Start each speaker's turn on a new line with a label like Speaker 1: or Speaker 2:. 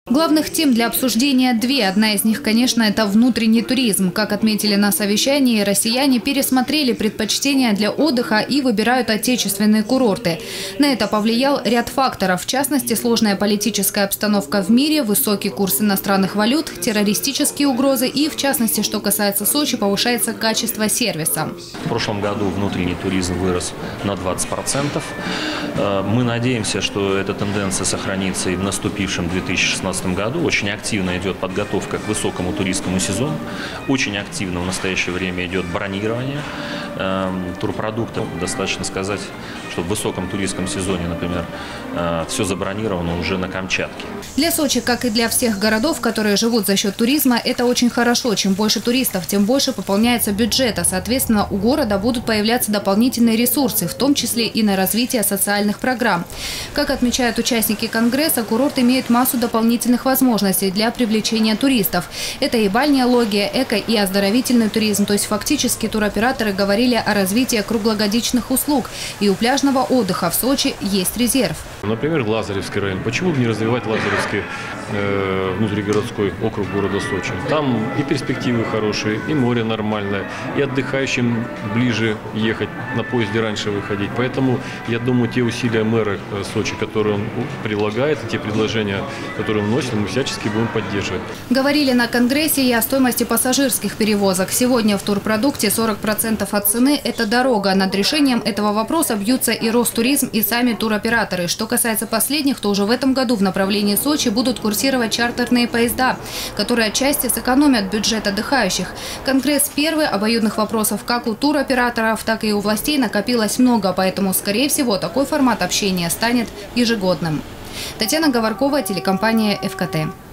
Speaker 1: Главных тем для обсуждения две. Одна из них, конечно, это внутренний туризм. Как отметили на совещании, россияне пересмотрели предпочтения для отдыха и выбирают отечественные курорты. На это повлиял ряд факторов. В частности, сложная политическая обстановка в мире, высокий курс иностранных валют, террористические угрозы и, в частности, что касается Сочи, повышается качество сервиса.
Speaker 2: В прошлом году внутренний туризм вырос на 20%. Мы надеемся, что эта тенденция сохранится и в наступившем 2016 году. Очень активно идет подготовка к высокому туристскому сезону. Очень активно в настоящее время идет бронирование турпродуктов. Достаточно сказать, что в высоком туристском сезоне, например, все забронировано уже на Камчатке.
Speaker 1: Для Сочи, как и для всех городов, которые живут за счет туризма, это очень хорошо. Чем больше туристов, тем больше пополняется бюджет. А, соответственно, у города будут появляться дополнительные ресурсы, в том числе и на развитие социальных программ. Как отмечают участники Конгресса, курорт имеет массу дополнительных возможностей для привлечения туристов. Это и бальнеология, эко- и оздоровительный туризм. То есть фактически туроператоры говорили о развитии круглогодичных услуг. И у пляжного отдыха в Сочи есть резерв.
Speaker 3: Например, Лазаревский район. Почему бы не развивать Лазаревский внутригородской округ города Сочи? Там и перспективы хорошие, и море нормальное, и отдыхающим ближе ехать, на поезде раньше выходить. Поэтому, я думаю, те усилия мэра Сочи, которые он прилагает, те предложения, которые он вносит, мы всячески будем поддерживать.
Speaker 1: Говорили на Конгрессе и о стоимости пассажирских перевозок. Сегодня в турпродукте 40% от цены – это дорога. Над решением этого вопроса бьются и Ростуризм, и сами туроператоры. Что касается последних, то уже в этом году в направлении Сочи будут курсировать чартерные поезда, которые отчасти сэкономят бюджет отдыхающих. Конгресс первый, обоюдных вопросов как у туроператоров, так и у властей накопилось много, поэтому, скорее всего, такой формат общения станет ежегодным. Татьяна Говоркова, телекомпания ФКТ.